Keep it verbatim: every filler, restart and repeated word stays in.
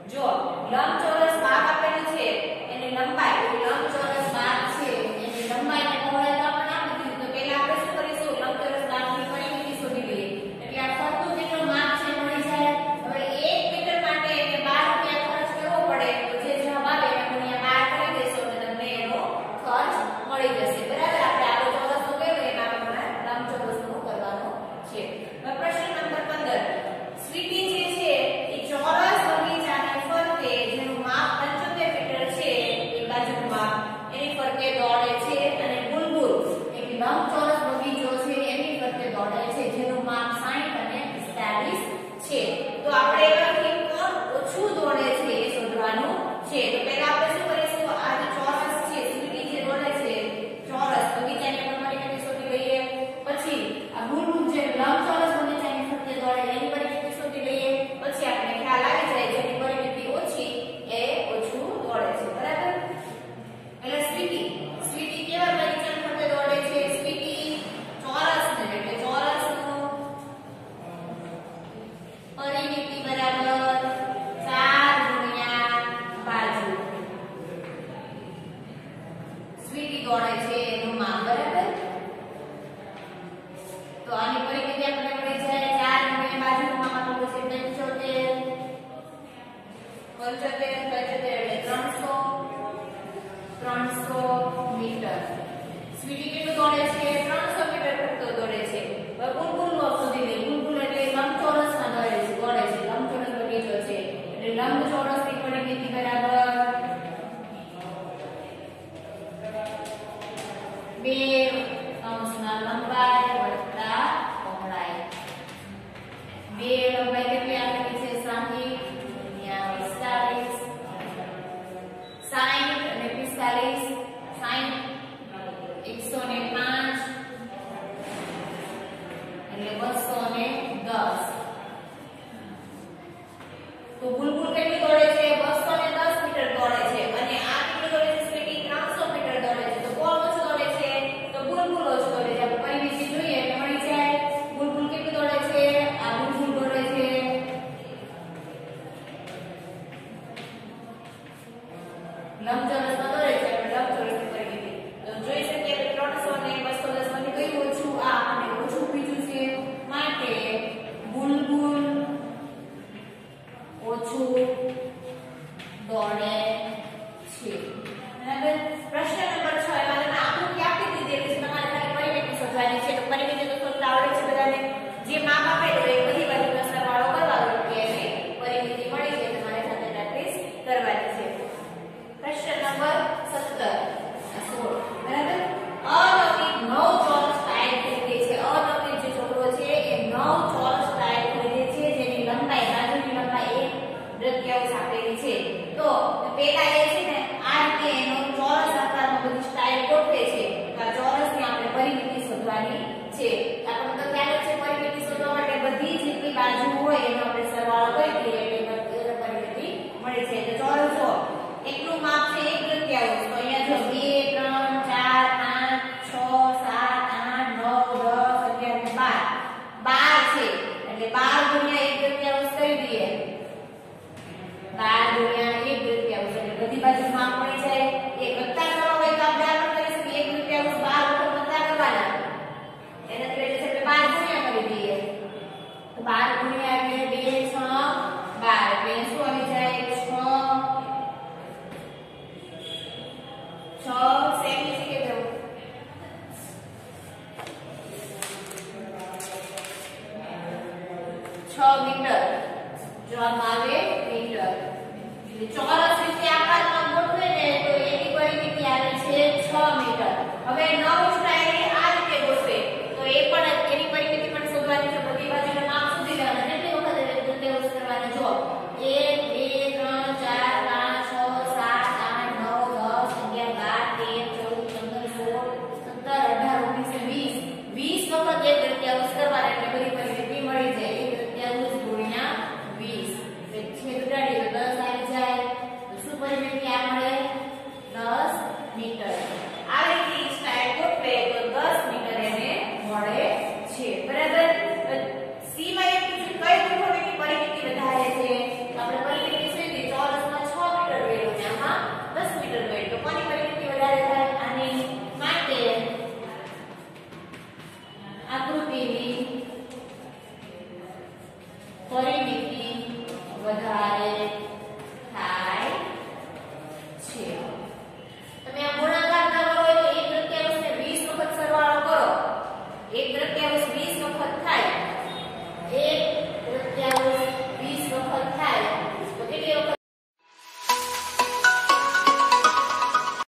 જો લંબચોરસ ભાગ આપેલું છે એની લંબાઈ લંબચોરસ ભાગ છે એની લંબાઈ અને પહોળાઈ તો આપણે આપી દીધું. તો પહેલા આપણે શું કરીશું લંબચોરસ ભાગની પરિમિતિ શોધી લઈએ. એટલે આ ફરતું જેટલું માપ છે મળી જાય. હવે એક મીટર માટે એટલે બાર રૂપિયા ખર્ચ કરવો પડે તો જે જવાબ આવે એને ગુણ્યા બાર કરી દેશો એટલે તમને એનો ખર્ચ મળી જશે. બરાબર. આપણે આવો ચોરસ નો કેવો એમાં આપણે લંબચોરસ નું કરવાનું છે. હવે પ્રશ્ન નંબર પંદર. સ્વીટી જે છે એ ચોરસ બગીચાને ફરતે જેનું માપ પંચોતેર મીટર છે એ બાજુનું માપ એની ફરતે દોડે છે અને બુલબુલ એક લંબચોરસ બગીચો છે એની ફરતે દોડે છે જેનું માપ સાઈઠ અને પિસ્તાલીસ છે. તો આપણે એમાંથી કોણ ઓછું દોડે છે એ શોધવાનું છે. તો પહેલા આપણે શું કરીશું આ જે ચોરસ છે સ્વીટી જે દોડે છે ચોરસ બગીચાની આપણે પરિમિતિ શોધી લઈએ. પછી આ બુલબુલ જે લંબચોરસ બગીચાની ફરતે દોડે એની પરિમિતિ શોધી લઈએ. પછી આપણે ખ્યાલ આવી જાય જેની પરિમિતિ ઓછી એ ઓછું દોડે છે. બરાબર. એટલે સ્વીટી સ્વીટી કેવા બગીચાની ફરતે દોડે છે? સ્વીટી ચોરસ ને એટલે ચોરસનું પરિમિતિ બરાબર ચાર ગુણ્યા બાજુ. સ્વીટી દોડે છે એનું માપ. બરાબર. તો આની પરિમિતિ આપણે મળી જાય ચાર ગુણ્યા બાજુનું માપ આપેલું છે પંચોતેર પંચોતેર પંચોતેર એટલે ત્રણસો ત્રણસો મીટર. સ્વીટી કેટલું દોડે છે? ત્રણસો મીટર ફરતો દોડે છે. હવે બુલબુલ નો શોધી લઈએ. બુલબુલ એટલે લંબચોરસમાં દોડે છે દોડે છે લંબચોરસ બગીચો છે એટલે લંબચોરસની પરિમિતિ બરાબર બે અંશના લંબાઈ વત્તા પહોળાઈ. બે લંબાઈ કેટલી આપેલી છે? સાહીઠ ગુણ્યા પિસ્તાલીસ. સાહીઠ અને પિસ્તાલીસ સાહીઠ એકસો ને પાંચ એટલે બસો ને દસ. તો બુલબુલ કેટલી દોડે છે? બસો ને દસ મીટર દોડે છે. અને આ કેટલી દોડે છે? સ્વીટી ત્રણસો મીટર દોડે છે. તો કોણ ઓછું દોડે છે? તો બુલબુલ ઓછું દોડે છે. આપણે પરિમિતિ જોઈએ એટલે મળી જાય. બુલબુલ કેટલી દોડે છે? આ બુલબુલ દોડે છે લંબચોરસમાં દોડે છે એટલે લંબચોરસની પરિમિતિ તો જોઈ શકીએ કે ત્રણસો ને બસો દસ માંથી કયું ઓછું? આ અને ઓછું બીજું છે માટે બુલબુલ ઓછું દોડે છે. બરાબર. પ્રશ્ન નંબર છ એમાં તમે આકૃતિ આપી દીધી એટલે તમારે ખાલી પરિમિતિ શોધવાની છે. તો પરિમિતિ તો શોધતા આવડે છે બધાને. જે માપ આપેલું હોય બધી બાજુનો સરવાળો કરવાનો એટલે એને પરિમિતિ મળી જાય. તમારે સાથે પ્રેક્ટિસ કરવાની છે. પ્રશ્ન નંબર સત્તર સોળ. બરાબર. અલૌકિક નવ ચોરસ ટાયર ખરીદે છે. અલૌકિક જે છોકરો છે એ નવ ચોરસ ટાયર ખરીદે છે જેની લંબાઈ બાજુની લંબાઈ એક દૃત્યાંશ આપેલી છે. તો પેલા એ છે ને આ રીતે એનો ચોરસ આકારમાં બધી સ્ટાઇલ ગોઠવે છે. આ ચોરસની આપણે પરિમિતિ શોધવાની છે. આપણને તો ખ્યાલ જ છે પરિમિતિ શોધવા માટે બધી જેટલી બાજુ હોય એનો આપણે સરવાળો કરી દઈએ એટલે પરિમિતિ મળી છે. તો ચોરસ જો એટલું માપ છે એક દૃત્યાંશ. તો અહીંયા જો બે ત્રણ ચાર પાંચ છ સાત આઠ નવ દસ અગિયાર ને બાર બાર છે એટલે બાર ગુણ્યા એક દૃત્યાંશ કરી દઈએ. બાર ગુણ્યા એક દૃત્યાંશ એટલે બધી બાજુ માપ મળી જાય. એક વત્તા કરવા હોય તો આપણે આગળ કરીશું એક દૃત્યાંશ બાર વખત વત્તા કરવાના એના એટલે છે એટલે બાર ગુણ્યા કરી દઈએ. તો બાર ગુણ્યા એટલે બે છ બાર એટલે શું આવી જાય? છ છ સેમી છે કે છ મીટર જવાબ આવે મીટર. એટલે ચોરસ